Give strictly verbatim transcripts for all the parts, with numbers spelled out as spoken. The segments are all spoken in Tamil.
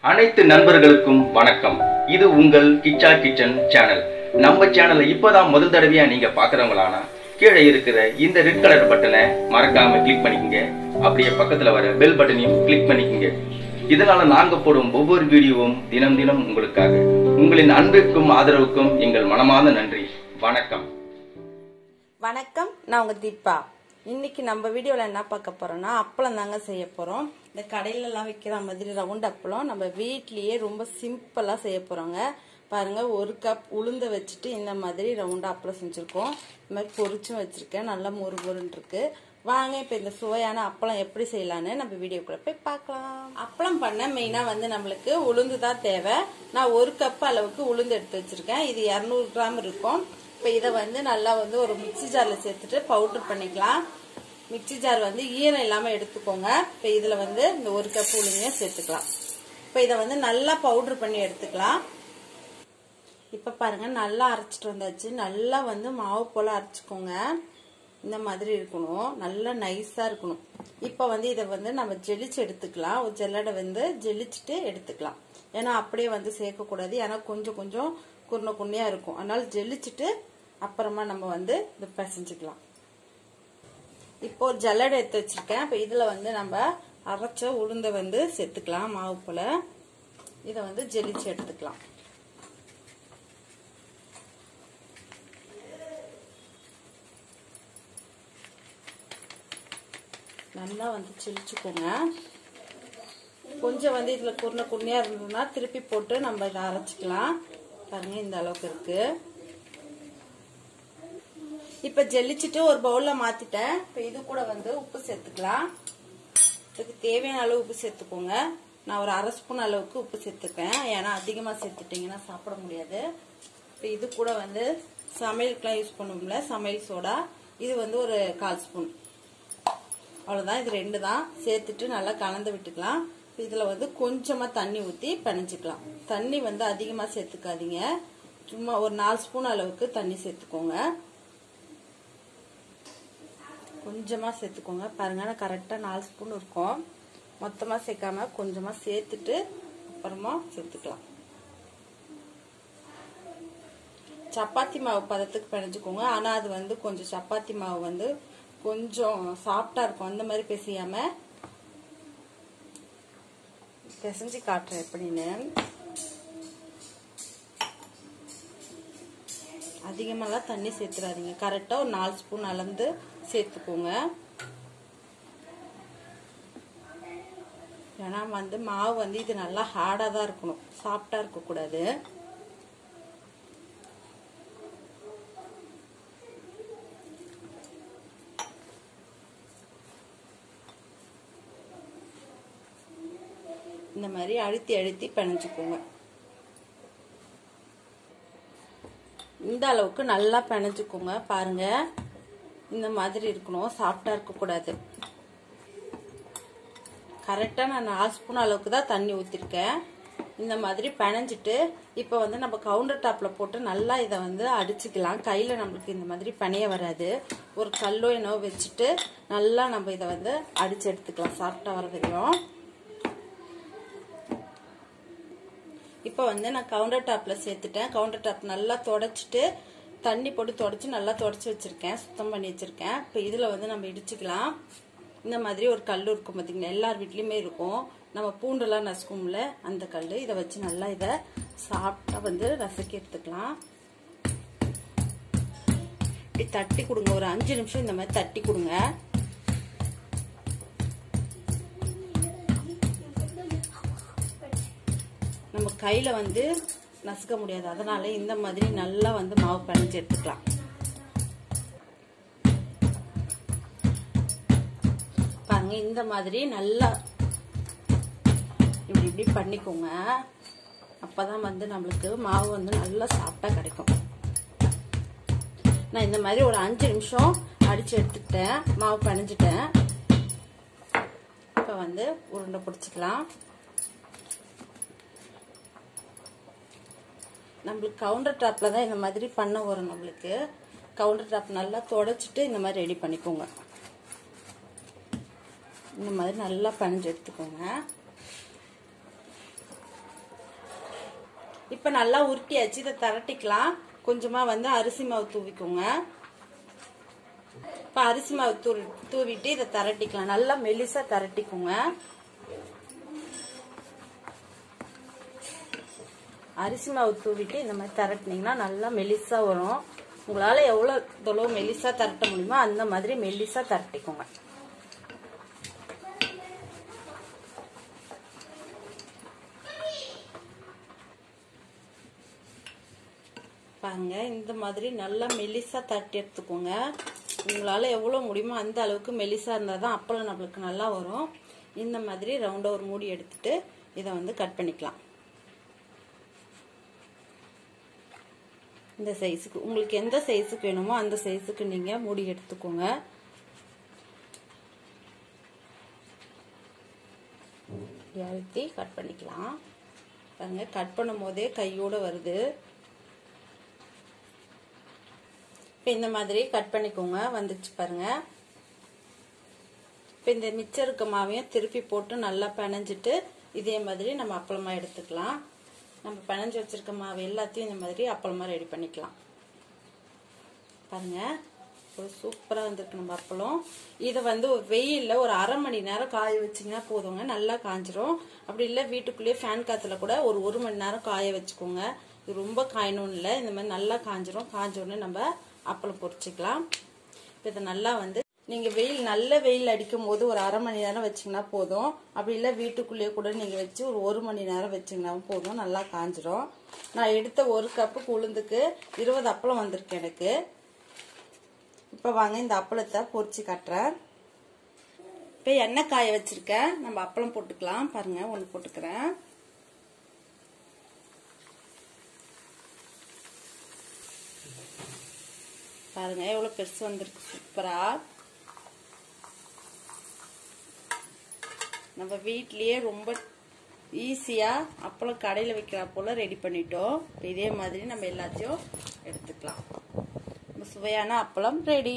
அனைத்து நண்பர்களுக்கும் வணக்கம். இது உங்கள் கிச்சா கிச்சன் சேனல். நம்ம சேனலை இப்போதான் முதல் தடவையா நீங்க பாக்குறவங்களானா கீழே இருக்கிற இந்த ரெட் கலர் பட்டனை மறக்காம கிளிக் பண்ணிக்கங்க. அப்படியே பக்கத்துல வர பெல் பட்டனையும் கிளிக் பண்ணிக்கங்க. இதனால நாங்க போடும் ஒவ்வொரு வீடியோவும் தினம் தினம் உங்களுக்காக. உங்களின் அன்பிற்கும் ஆதரவுக்கும் எங்கள் மனமார்ந்த நன்றி. வணக்கம். வணக்கம், நான் உங்க தீபா. இன்னைக்கு நம்ம வீடியோல என்ன பார்க்க போறோம்னா அப்பளம் தாங்க செய்ய போறோம். இந்த கடையில எல்லாம் விற்கிற மாதிரி ரவுண்ட் அப்பளம் நம்ம வீட்லயே ரொம்ப சிம்பிளா செய்ய போறோங்க. பாருங்க, ஒரு கப் உளுந்த வச்சுட்டு இந்த மாதிரி ரவுண்ட் அப்பளம் செஞ்சிருக்கோம். இந்த மாதிரி பொரிச்சும் வச்சிருக்கேன். நல்லா மொறு மொறுன்னு இருக்கு. வாங்க இப்ப இந்த சுவையான அப்பளம் எப்படி செய்யலான்னு நம்ம வீடியோக்குள்ள போய் பார்க்கலாம். அப்பளம் பண்ண மெயினா வந்து நம்மளுக்கு உளுந்து தான் தேவை. நான் ஒரு கப் அளவுக்கு உளுந்து எடுத்து வச்சிருக்கேன். இது இருநூறு கிராம் இருக்கும். இப்போ இதை வந்து நல்லா வந்து ஒரு மிக்சி ஜாரில் சேர்த்துட்டு பவுடர் பண்ணிக்கலாம். மிக்சி ஜார் வந்து ஈரம் இல்லாமல் எடுத்துக்கோங்க. இப்போ இதில் வந்து இந்த ஒரு கப் உளுந்தையும் சேர்த்துக்கலாம். இப்போ இதை வந்து நல்லா பவுடர் பண்ணி எடுத்துக்கலாம். இப்போ பாருங்க, நல்லா அரைச்சிட்டு வந்தாச்சு. நல்லா வந்து மாவு போல அரைச்சிக்கோங்க. இந்த மாதிரி இருக்கணும், நல்லா நைஸாக இருக்கணும். இப்போ வந்து இதை வந்து நம்ம ஜெலிச்சு எடுத்துக்கலாம். ஒரு ஜல்லடை வந்து ஜெலிச்சுட்டு எடுத்துக்கலாம். ஏன்னா அப்படியே வந்து சேர்க்கக்கூடாது. ஏன்னா கொஞ்சம் கொஞ்சம் குருணை குண்ணையா இருக்கும். அதனால ஜெலிச்சுட்டு அப்புறமா நம்ம வந்து இதை பிசைஞ்சுக்கலாம். இப்போ ஒரு ஜல்லடை எடுத்து வச்சிருக்கேன். இப்போ இதுல வந்து நம்ம அரைச்ச உளுந்தை வந்து சேர்த்துக்கலாம். மாவு போல இதை வந்து ஜெலிச்சு எடுத்துக்கலாம். நல்லா வந்து ஜெலிச்சுக்கோங்க. கொஞ்சம் வந்து இதுல குருணை குண்ணையா இருந்ததுன்னா திருப்பி போட்டு நம்ம இதை அரைச்சிக்கலாம். பாருங்க, இந்த அளவுக்கு இருக்கு. இப்ப ஜெல்லிச்சுட்டு ஒரு பவுல்ல மாத்திட்டேன். இப்ப இது கூட வந்து உப்பு சேர்த்துக்கலாம். இதுக்கு தேவையான அளவு உப்பு சேர்த்துக்கோங்க. நான் ஒரு அரை ஸ்பூன் அளவுக்கு உப்பு சேர்த்துப்பேன். ஏன்னா அதிகமா சேர்த்துட்டீங்கன்னா சாப்பிட முடியாது. இப்ப இது கூட வந்து சமையலுக்குலாம் யூஸ் பண்ணுவோம்ல சமையல் சோடா, இது வந்து ஒரு கால் ஸ்பூன். அவ்வளவுதான். இது ரெண்டு தான் சேர்த்துட்டு நல்லா கலந்து விட்டுக்கலாம். இதுல வந்து கொஞ்சமா தண்ணி ஊத்தி பிணைஞ்சுக்கலாம். தண்ணி வந்து அதிகமா சேர்த்துக்காதீங்க. சும்மா ஒரு நாலு ஸ்பூன் அளவுக்கு தண்ணி சேர்த்துக்கோங்க. கொஞ்சமா சேர்த்துக்கோங்க. பாருங்க, கரெக்டா நாலு ஸ்பூன் இருக்கும். மொத்தமா சேர்க்காம கொஞ்சமா சேர்த்துட்டு அப்புறமா சேர்த்துக்கலாம். சப்பாத்தி மாவு பதத்துக்கு பிணைஞ்சுக்கோங்க. ஆனா அது வந்து கொஞ்சம் சப்பாத்தி மாவு வந்து கொஞ்சம் சாஃப்டா இருக்கும். அந்த மாதிரி பிசையாம பிசைஞ்சு காட்டுறேன் எப்படின்னு. அதிகமாலாம் தண்ணி சேர்த்துறாதீங்க. கரெக்டா ஒரு நாலு ஸ்பூன் அளந்து சேர்த்துக்கோங்க. ஏன்னா வந்து மாவு வந்து இது நல்லா ஹார்டா தான் இருக்கணும், சாஃப்டா இருக்க கூடாது. இந்த மாதிரி அழுத்தி அழுத்தி பிணைஞ்சுக்கோங்க. இந்த அளவுக்கு நல்லா பிணைஞ்சுக்கோங்க. பாருங்க, இந்த மாதிரி இருக்கணும், சாஃப்டா இருக்க கூடாது. கரெக்டா நான் நாலு ஸ்பூன் அளவுக்கு தான் தண்ணி ஊத்திருக்கேன். இந்த மாதிரி பிணைஞ்சிட்டு இப்ப வந்து நம்ம கவுண்டர் டாப்ல போட்டு நல்லா இதை வந்து அடிச்சுக்கலாம். கையில நம்மளுக்கு இந்த மாதிரி பிணைய வராது. ஒரு கல்லோ என்னவோ வச்சுட்டு நல்லா நம்ம இதை வந்து அடிச்சு எடுத்துக்கலாம் சாஃப்டா வர வரையும். இப்போ வந்து நான் கவுண்டர் டாப்ல சேர்த்துட்டேன். கவுண்டர் டாப் நல்லா தொடச்சிட்டு தண்ணி போட்டு தொடச்சு நல்லா தொடச்சு வச்சிருக்கேன், சுத்தம் பண்ணி வச்சிருக்கேன். இப்போ இதுல வந்து நம்ம இடிச்சுக்கலாம். இந்த மாதிரி ஒரு கல் இருக்கும் பாத்தீங்கன்னா, எல்லார் வீட்லயுமே இருக்கும். நம்ம பூண்டெல்லாம் நசுக்கும்ல அந்த கல். இதை வச்சு நல்லா இதை சாப்பிட்டா வந்து ரசக்கி எடுத்துக்கலாம். இப்படி தட்டி கொடுங்க. ஒரு அஞ்சு நிமிஷம் இந்த மாதிரி தட்டி கொடுங்க. நம்ம கையில வந்து நசுக்க முடியாது, அதனால இந்த மாதிரி நல்லா வந்து மாவு பிணைஞ்சு எடுத்துக்கலாம். பாருங்க, இந்த மாதிரி நல்லா இப்படி இப்படி பண்ணிக்கோங்க. அப்பதான் வந்து நம்மளுக்கு மாவு வந்து நல்லா சாஃப்டா கிடைக்கும். நான் இந்த மாதிரி ஒரு அஞ்சு நிமிஷம் அடிச்சு எடுத்துக்கிட்டேன், மாவு பிணைஞ்சிட்டேன். இப்ப வந்து உருண்டை பிடிச்சிக்கலாம். நம்மளுக்கு கவுண்டர் டாப்ல தான் இந்த மாதிரி பண்ண வரும். நம்மளுக்கு கவுண்டர் டாப் நல்லா தொடச்சிட்டு இந்த மாதிரி ரெடி பண்ணிக்கோங்க. இந்த மாதிரி நல்லா பிணைஞ்சு எடுத்துக்கோங்க. இப்ப நல்லா உருட்டியாச்சு. இதை திரட்டிக்கலாம். கொஞ்சமா வந்து அரிசி மாவு தூவிக்கோங்க. இப்ப அரிசி மாவு தூ தூவிட்டு இதை திரட்டிக்கலாம். நல்லா மெலிசா திரட்டிக்கோங்க. அரிசி மாவு தூவிட்டு இந்த மாதிரி திரட்டினீங்கன்னா நல்லா மெலிசா வரும். உங்களால எவ்வளவு தொலைவு மெலிசா திரட்ட முடியுமோ அந்த மாதிரி மெலிசா திரட்டிக்கோங்க. பாருங்க, இந்த மாதிரி நல்லா மெலிசா தட்டி எடுத்துக்கோங்க. உங்களால எவ்வளவு முடியுமோ அந்த அளவுக்கு மெலிசா இருந்தாதான் அப்பளம் நம்மளுக்கு நல்லா வரும். இந்த மாதிரி ரவுண்டா ஒரு மூடி எடுத்துட்டு இதை வந்து கட் பண்ணிக்கலாம். இந்த சைஸுக்கு உங்களுக்கு எந்த சைஸுக்கு வேணுமோ அந்த சைஸுக்கு நீங்க மூடி எடுத்துக்கோங்க. அழுத்தி கட் பண்ணிக்கலாம். பாருங்க, கட் பண்ணும் போதே கையோட வருது. இப்ப இந்த மாதிரி கட் பண்ணிக்கோங்க. வந்துச்சு பாருங்க. இப்ப இந்த மிச்சம் இருக்க மாவையும் திருப்பி போட்டு நல்லா பிணைஞ்சிட்டு இதே மாதிரி நம்ம அப்பளமா எடுத்துக்கலாம். நம்ம பிணைஞ்சு வச்சிருக்க மாவு எல்லாத்தையும் இந்த மாதிரி அப்பளமா ரெடி பண்ணிக்கலாம். பாருங்க, ஒரு சூப்பரா வந்திருக்கு நம்ம அப்பளம். இதை வந்து வெயில்ல ஒரு அரை மணி நேரம் காய வச்சிங்கன்னா போதுங்க, நல்லா காஞ்சிரும். அப்படி இல்லை வீட்டுக்குள்ளேயே ஃபேன் காத்துல கூட ஒரு ஒரு மணி நேரம் காய வச்சுக்கோங்க. இது ரொம்ப காயணும்னு இல்லை, இந்த மாதிரி நல்லா காஞ்சிரும். காஞ்ச உடனே நம்ம அப்பளம் பொரிச்சுக்கலாம். இப்போ இதை நல்லா வந்து நீங்க வெயில் நல்ல வெயில் அடிக்கும் போது ஒரு அரை மணி நேரம் வச்சிங்கன்னா போதும். அப்படி இல்லை வீட்டுக்குள்ளேயே கூட நீங்க வச்சு ஒரு ஒரு மணி நேரம் வச்சிங்கன்னா போதும், நல்லா காஞ்சிரும். நான் எடுத்த ஒரு கப்புக்கு உளுந்துக்கு இருபது அப்பளம் வந்திருக்கு எனக்கு. இப்ப வாங்க இந்த அப்பளத்தை பொரிச்சு காட்டுறேன். இப்ப எண்ணெய் காய வச்சிருக்கேன். நம்ம அப்பளம் போட்டுக்கலாம். பாருங்க, ஒன்று போட்டுக்கிறேன். பாருங்க எவ்வளவு பெருசு வந்திருக்கு, சூப்பரா. நம்ம வீட்லயே ரொம்ப ஈஸியா அப்பளம் கடையில வைக்கிற போல ரெடி பண்ணிட்டோம். இதே மாதிரி நம்ம எல்லாத்தையும் எடுத்துக்கலாம். சுவையான அப்பளம் ரெடி.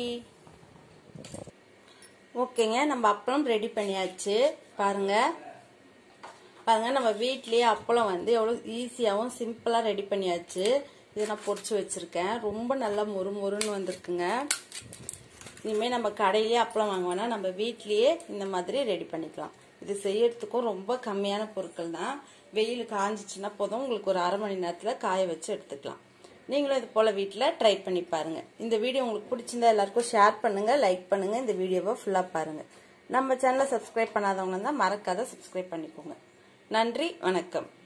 ஓகேங்க, நம்ம அப்பளம் ரெடி பண்ணியாச்சு. பாருங்க பாருங்க நம்ம வீட்லயே அப்பளம் வந்து எவ்வளவு ஈஸியாவும் சிம்பிளா ரெடி பண்ணியாச்சு. இதை நான் பொரிச்சு வச்சிருக்கேன். ரொம்ப நல்லா மொறு மொறுன்னு வந்திருக்குங்க. இனிமே நம்ம கடையிலேயே அப்பளம் வாங்குவோம்னா நம்ம வீட்லயே இந்த மாதிரி ரெடி பண்ணிக்கலாம். இது செய்யறதுக்கும் ரொம்ப கம்மியான பொருட்கள் தான். வெயில் காஞ்சிச்சுன்னா போதும், உங்களுக்கு ஒரு அரை மணி நேரத்துல காய வச்சு எடுத்துக்கலாம். நீங்களும் இது போல வீட்டுல ட்ரை பண்ணி பாருங்க. இந்த வீடியோ உங்களுக்கு பிடிச்சிருந்தா எல்லாருக்கும் ஷேர் பண்ணுங்க, லைக் பண்ணுங்க. இந்த வீடியோவை ஃபுல்லா பாருங்க. நம்ம சேனலை சப்ஸ்கிரைப் பண்ணாதவங்க தான் மறக்காத சப்ஸ்கிரைப் பண்ணிக்கோங்க. நன்றி, வணக்கம்.